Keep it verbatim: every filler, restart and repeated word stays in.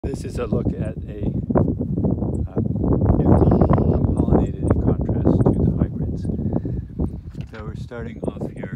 This is a look at a uh, pollinated in contrast to the hybrids. So we're starting off here